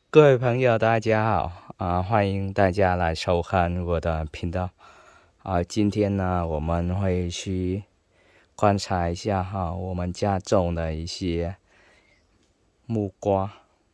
各位朋友，大家好欢迎大家来收看我的频道今天呢，我们会去观察一下我们家种的一些木瓜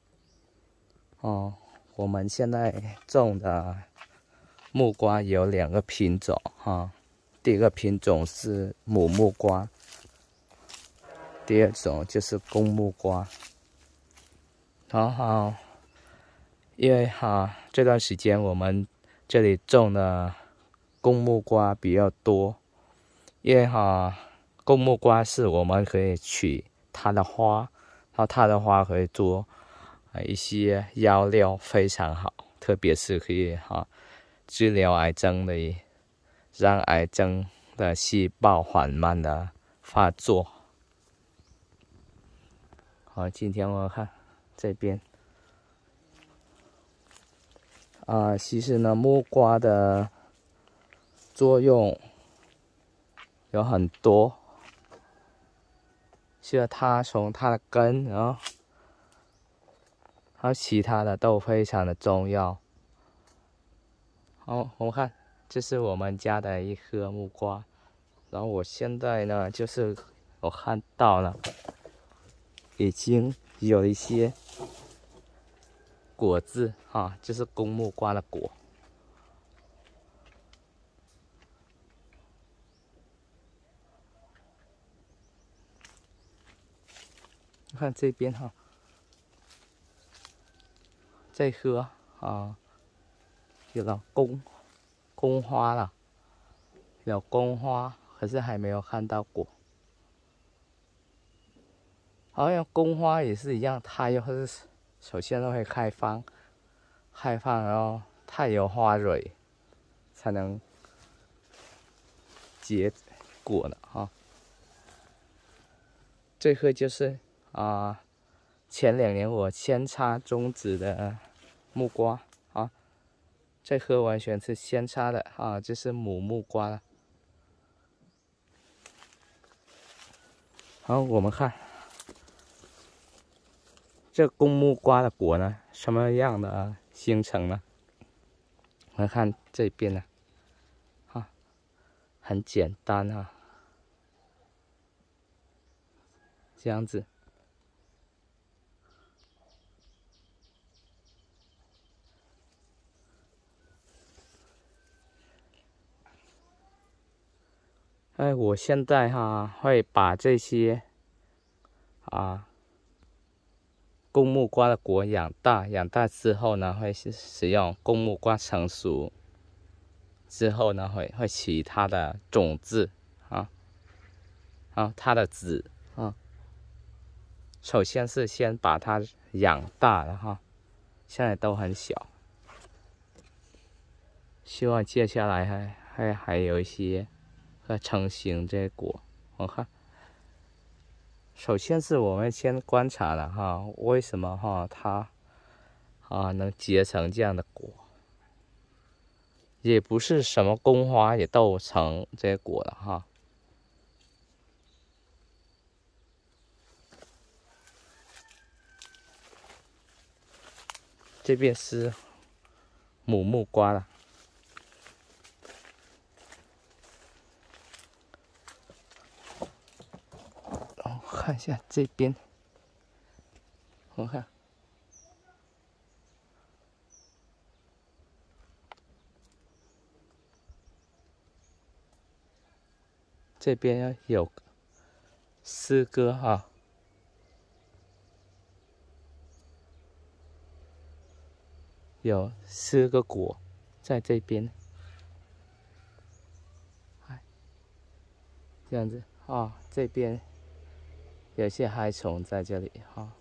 我们现在种的木瓜有2个品种第一个品种是母木瓜，第二种就是公木瓜。然后因为这段时间我们这里种的公木瓜比较多，因为公木瓜是我们可以取它的花，然后它的花可以做一些药料，非常好，特别是可以治疗癌症的，让癌症的细胞缓慢的发作。今天我看这边其实呢，木瓜的作用有很多，是它从它的根，然后还有其他的都非常的重要。我们看，这是我们家的一颗木瓜，然后我现在呢，就是我看到了，已经有一些果子就是公木瓜的果。看这边这颗有了公花了，有公花，可是还没有看到果。好像公花也是一样，它又是首先都会开放，然后它有花蕊才能结果的这颗就是前2年我扦插种植的木瓜这颗完全是扦插的这是母木瓜了。好，我们看这公木瓜的果呢，什么样的形成呢？我们看这边呢很简单这样子。我现在会把这些公木瓜的果养大之后呢，会使用公木瓜成熟之后呢，会取它的种子它的籽首先是先把它养大了现在都很小，希望接下来还有一些成型这些果。我看，首先是我们先观察了为什么它能结成这样的果，也不是什么公花也都成这些果了这边是母木瓜了。看一下这边，我看这边有4个有4个果在这边，这样子这边有些害虫在这里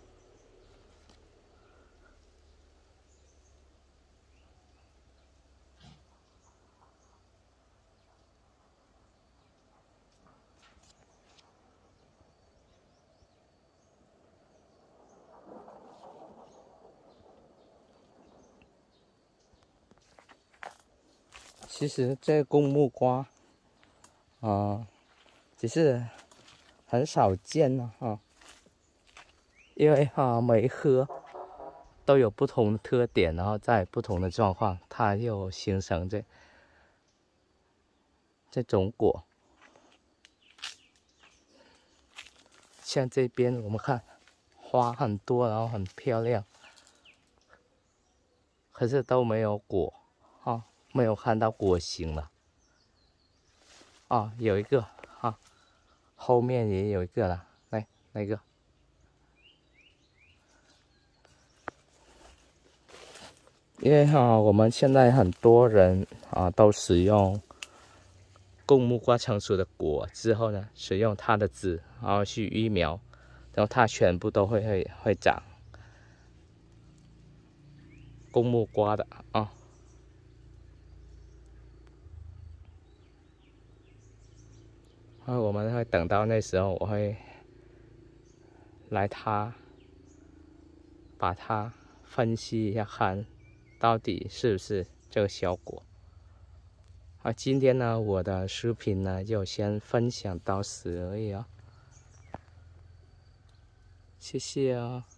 其实这公木瓜只是很少见因为每一颗都有不同的特点，然后在不同的状况，它又形成这种果。像这边我们看花很多，然后很漂亮，可是都没有果啊，没有看到果形了。啊，有一个啊，后面也有一个了，来那个。因为我们现在很多人都使用公木瓜成熟的果之后呢，使用它的籽，然后去育苗，然后它全部都会长公木瓜的啊。我们会等到那时候，我会来把它分析一下，看到底是不是这个效果。今天呢，我的视频呢就先分享到此而已啊，谢谢啊。